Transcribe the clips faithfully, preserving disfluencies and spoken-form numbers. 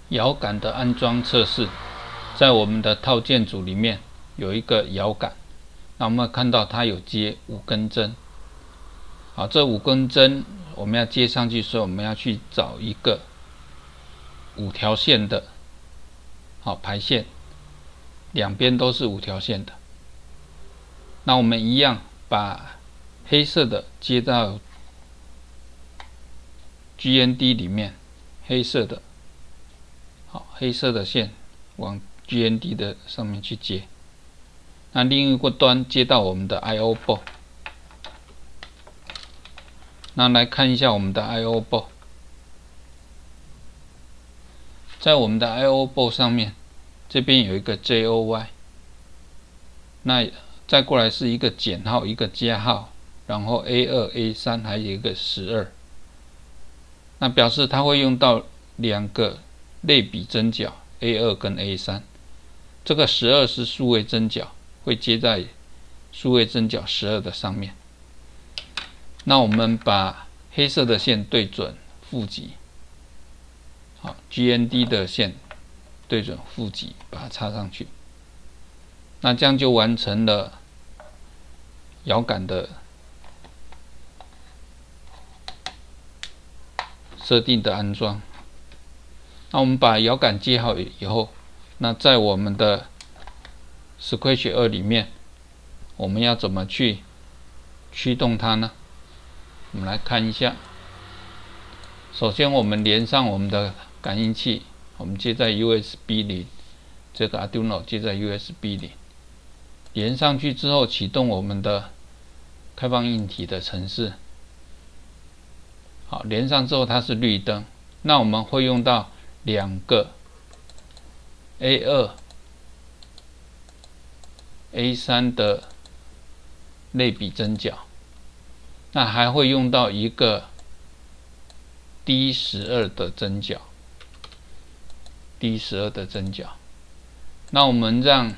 摇杆的安装测试，在我们的套件组里面有一个摇杆，那我们看到它有接五根针。好，这五根针我们要接上去，所以我们要去找一个五条线的，好排线，两边都是五条线的。那我们一样把黑色的接到 G N D 里面，黑色的。好，黑色的线往 G N D 的上面去接，那另一个端接到我们的 I O board。那来看一下我们的 I O board， 在我们的 I O board 上面，这边有一个 J O Y， 那再过来是一个减号，一个加号，然后 A 二、A 三，还有一个十二，那表示它会用到两个类比针脚 A 二 跟 A 三， 这个十二是数位针脚，会接在数位针脚十二的上面。那我们把黑色的线对准负极，好 ，G N D 的线对准负极，把它插上去。那这样就完成了摇杆的设定的安装。那我们把摇杆接好以后，那在我们的 Scratch 二里面，我们要怎么去驱动它呢？我们来看一下。首先，我们连上我们的感应器，我们接在 U S B 里，这个 Arduino 接在 U S B 里，连上去之后，启动我们的开放硬体的程式。好，连上之后它是绿灯，那我们会用到两个 A 二、A 三 的类比针脚，那还会用到一个 D 十二 的针脚 ，D 十二 的针脚。那我们让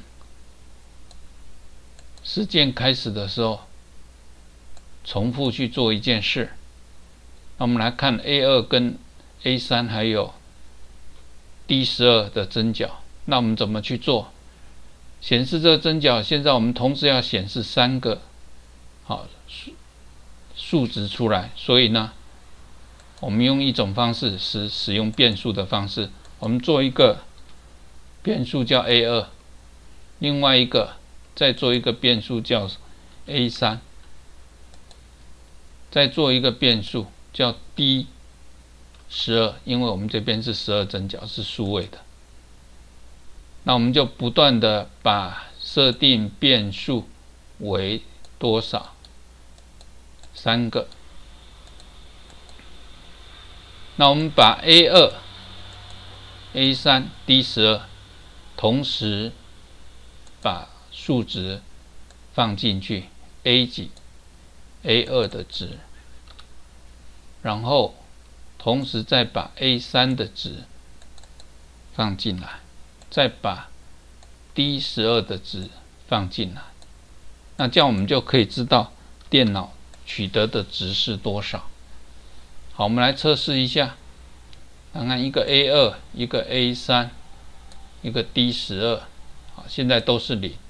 实践开始的时候，重复去做一件事。那我们来看 A 二 跟 A 三 还有 D 十二 的针脚，那我们怎么去做？显示这个针脚，现在我们同时要显示三个好数数值出来，所以呢，我们用一种方式是使用变数的方式，我们做一个变数叫 A 二， 另外一个再做一个变数叫 A 三， 再做一个变数叫 D 十二， 因为我们这边是十二针脚，是数位的。那我们就不断的把设定变数为多少？三个。那我们把 A 二、A 三、D 十二 同时把数值放进去 ，A 几 A 二 的值，然后同时再把 A 三 的值放进来，再把 D 十二 的值放进来。那这样我们就可以知道电脑取得的值是多少。好，我们来测试一下，看看一个 A 二， 一个 A 三， 一个 D 十二， 好，现在都是零。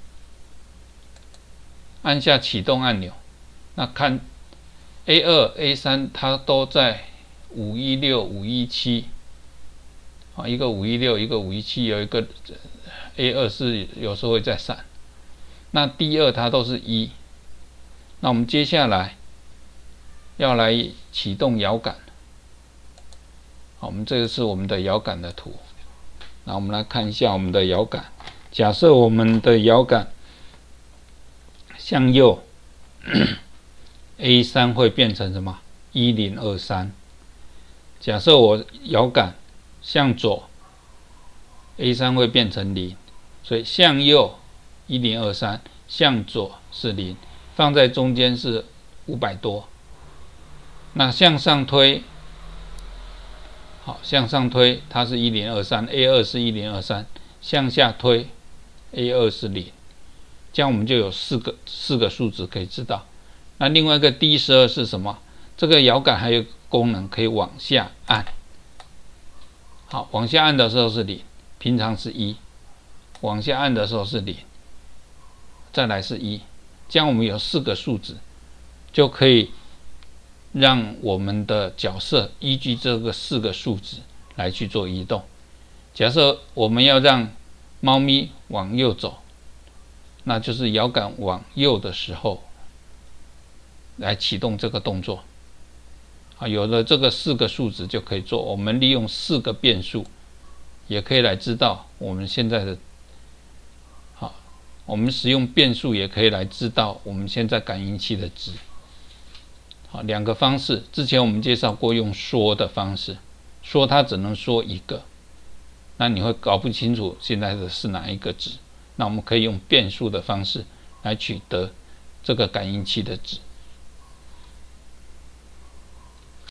按下启动按钮，那看 A 二、A 三 它都在五一六、五一七，啊，一个五一六，一个五一七，有一个 A 二 是有时候会在闪。那 D 二 它都是一。那我们接下来要来启动摇杆。好，我们这个是我们的摇杆的图。那我们来看一下我们的摇杆。假设我们的摇杆向右，A 三 会变成什么？一零二三。假设我摇杆向左 ，A 三 会变成零，所以向右一零二三，向左是零，放在中间是五百多。那向上推，好，向上推它是一零二三 ，A 二 是一零二三，向下推 A 二 是零，这样我们就有四个四个数值可以知道。那另外一个 D 十二 是什么？这个摇杆还有功能可以往下按。 好，往下按的时候是零，平常是一，往下按的时候是零，再来是一，这样我们有四个数值，就可以让我们的角色依据这个四个数值来去做移动。假设我们要让猫咪往右走，那就是摇杆往右的时候来启动这个动作。啊，有了这个四个数值就可以做。我们利用四个变数，也可以来知道我们现在的。好，我们使用变数也可以来知道我们现在感应器的值。好，两个方式，之前我们介绍过用说的方式，说它只能说一个，那你会搞不清楚现在的是哪一个值。那我们可以用变数的方式来取得这个感应器的值。